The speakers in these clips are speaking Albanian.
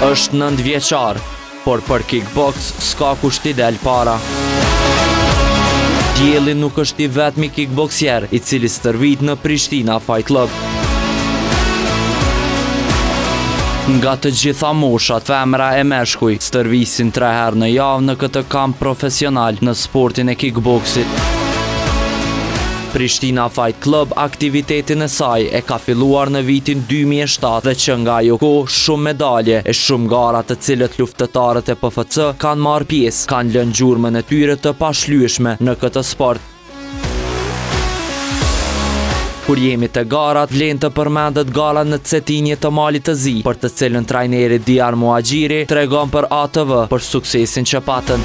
Është 9 vjeçar, por për kickbox s'ka kusht i del para. Dielli nuk është i vetmi kickboksier i cili stërvit në Prishtina Fight Club. Nga të gjitha moshat, femra e meshkuj stërvisin 3 herë në javë në këtë kamp profesional në sportin e kickboxit. Prishtina Fight Club aktivitetin e saj e ka filluar në vitin 2007 dhe që nga ajo kohë shumë medalje e shumë gara të cilët luftëtarët e PFC kanë marrë pjesë, kanë lënë gjurmën e tyre të pashlyeshme në këtë sport. Kur jemi të garat, vlen të përmendet gala në Cetinje të Malit të Zi, për të cilën trajneri Diar Muaxhiri tregon për ATV për suksesin që patën.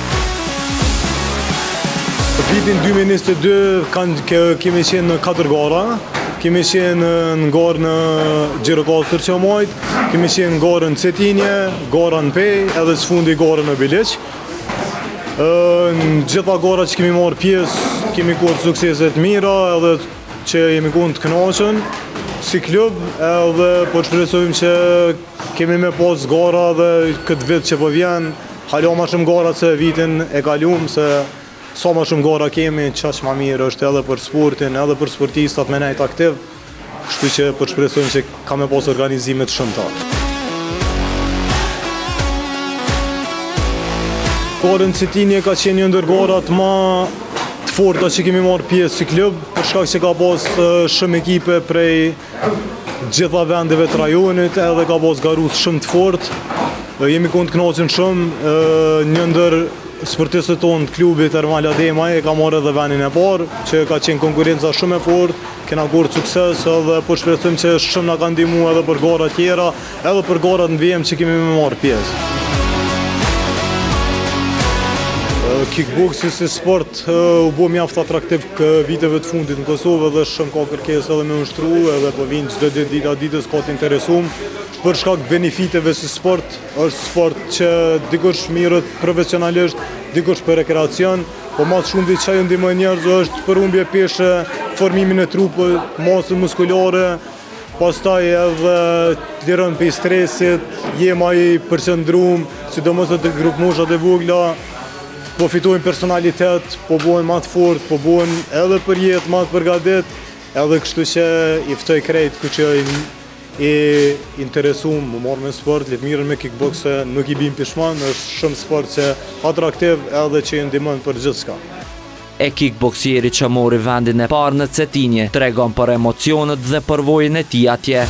Në vitin 2022 kemi qenë në 4 gara, kemi qenë në garë në Gjirokastër që majt, kemi qenë në garë në Cetinje, gara në Pej, edhe që fundi gara në Biliq. Në gjitha gara që kemi marrë pjesë, kemi kohë sukseset mira, edhe që jemi kohë të kënaqën si klub, edhe po shpresojmë që kemi me pas gara dhe këtë vit që po vjen, hala ma shumë gara se vitin e kaluam, se sa ma shumë gara kemi, qaq ma mirë është edhe për sportin, edhe për sportistat me nejt aktiv, kështu që po shpresojmë që ka me pas organizimet shumë ta. Garën Cetinje ka qenë një ndër garat ma të forta që kemi marrë pjesë si klub, për shkak që ka pas shumë ekipe prej gjitha vendeve të rajonit, edhe ka pas garus shumë të fort. Jemi konë të kënaqur shumë, një ndër sportistët tonë të klubit Ermal Ademaj e ka marrë edhe vendin e parë, që ka qenë konkurenca shumë e fort, kena gorë sukses edhe po shpresojmë që shumë na ka ndihmuar edhe për gara tjera, edhe për garat në VM që kemi me marrë pjesë. Kickboxi si sport u bo mjaft atraktiv viteve të fundit në Kosovë dhe shumë ka kërkesë edhe me ushtru edhe po vinë çdo ditë ditës ka të interesum për shkak benefiteve si sport. Është sport që dikush mirët profesionalisht, dikush për rekreacion, po më shumë ditë që ndihmon njerëz është për humbje peshe, formimin e trupit, masën muskulare, pastaj edhe liron për stresit, jema i përqendruar, sidomos te grup moshat e vogla. Po fitojnë personalitet, po bojnë ma të fort, po bojnë edhe për jetë, ma të përgadit, edhe kështu që i ftoj krejt ku që i interesum, më marrë me sport, letë mirën me kickbox, nuk i bim pishman, është shumë sport që atraktiv edhe që i ndihmon për gjithë shka. E kickboxieri që mori vendin e parë në Cetinje, tregon për emocionet dhe përvojën e tij atje.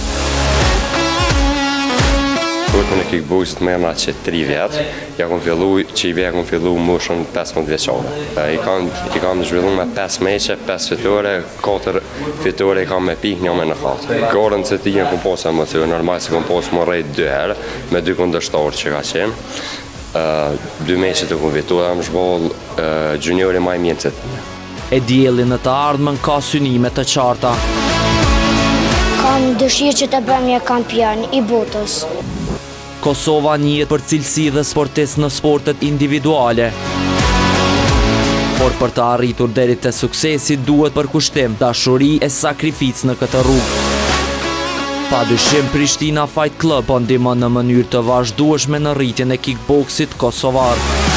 Sportin e kickboxit më jam që 3 vjetë, ja kom fillu që i kom fillu moshën 15 vjeçare. I kam zhvillu me 5 meqe, 5 fitore, 4 fitore i kam me pik, një me në 4. Garën Cetinje kom pas emocion, normal se kom pas më rejt 2 herë, me 2 kundërshtarë që ka qenë. 2 meqe të kom vitu, dhe më shboll juniori maj mjenë Cetinje. E dielli në të ardhmen ka synime të qarta. Kam dëshirë që të bëhem një kampion i botës. Kosova njihet për cilësi dhe sportist në sportet individuale. Por për të arritur deri te suksesi duhet përkushtim, dashuri e sakrificë në këtë rrugë. Padyshim Prishtina Fight Club po ndihmon në mënyrë të vazhdueshme në rritjen e kickboxit kosovar.